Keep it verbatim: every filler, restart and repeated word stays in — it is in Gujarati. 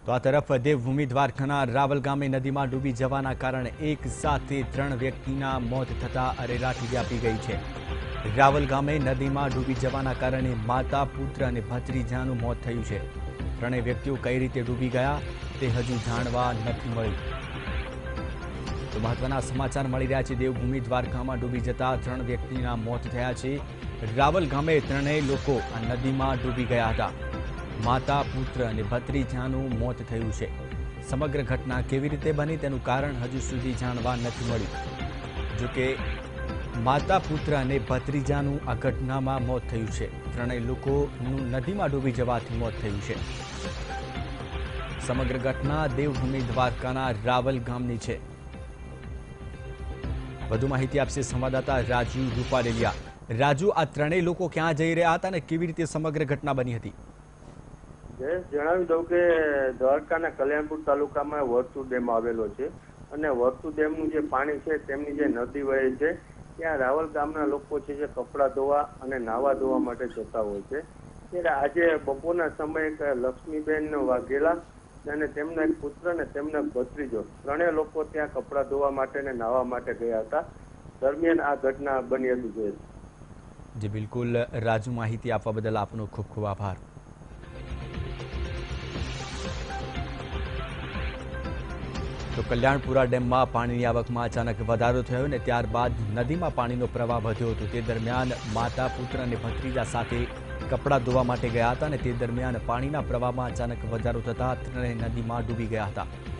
તો આ તરફ દેવભૂમિ દ્વારકાના રાવલ ગામે નદીમાં ડૂબી જવાના કારણે એક સાથે ત્રણ વ્યક્તિના મોત થતા અરેરાટી વ્યાપી ગઈ છે। રાવલ ગામે નદીમાં ડૂબી જવાના કારણે માતા, પુત્ર અને ભત્રીજાનું મોત થયું છે। ત્રણેય વ્યક્તિઓ કઈ રીતે ડૂબી ગયા તે હજુ જાણવા નથી મળ્યું। તો મહત્વના સમાચાર મળી રહ્યા છે। દેવભૂમિ દ્વારકામાં ડૂબી જતા ત્રણ વ્યક્તિના મોત થયા છે। રાવલ ગામે ત્રણેય લોકો આ નદીમાં ડૂબી ગયા હતા। માતા, પુત્ર અને ભત્રીજાનું મોત થયું છે। સમગ્ર ઘટના કેવી રીતે બની તેનું કારણ હજુ સુધી જાણવા નથી મળ્યું। જો કે માતા, પુત્ર અને ભત્રીજાનું આ ઘટનામાં મોત થયું છે। ત્રણેય લોકોનું નદીમાં ડૂબી જવાથી મોત થયું છે। સમગ્ર ઘટના દેવભૂમિ દ્વારકાના રાવલ ગામની છે। વધુ માહિતી આપશે સંવાદદાતા રાજુ રૂપારેલિયા। રાજુ, આ ત્રણેય લોકો ક્યાં જઈ રહ્યા હતા અને કેવી રીતે સમગ્ર ઘટના બની હતી? જયેશ, જણાવી દઉં કે દ્વારકાના કલ્યાણપુર તાલુકામાં વર્તુ ડેમ આવેલો છે અને વર્તુ ડેમનું જે પાણી છે તેમની જે નદી વહે છે ત્યાં રાવલ ગામના લોકો છે જે કપડાં ધોવા અને નાહવા ધોવા માટે જતા હોય છે। ત્યારે આજે બપોરના સમયે લક્ષ્મીબેન વાઘેલા અને તેમના એક પુત્ર અને તેમના ભત્રીજો ત્રણેય લોકો ત્યાં કપડાં ધોવા માટે અને નાહવા માટે ગયા હતા। દરમિયાન આ ઘટના બની હતી। જયેશ જી બિલકુલ રાજુ, માહિતી આપવા બદલ આપનો ખૂબ ખૂબ આભાર। તો કલ્યાણપુરા ડેમમાં પાણીની આવકમાં અચાનક વધારો થયો અને ત્યારબાદ નદીમાં પાણીનો પ્રવાહ વધ્યો હતો। તે દરમિયાન માતા, પુત્ર અને ભત્રીજા સાથે કપડાં ધોવા માટે ગયા હતા અને તે દરમિયાન પાણીના પ્રવાહમાં અચાનક વધારો થતા ત્રણેય નદીમાં ડૂબી ગયા હતા।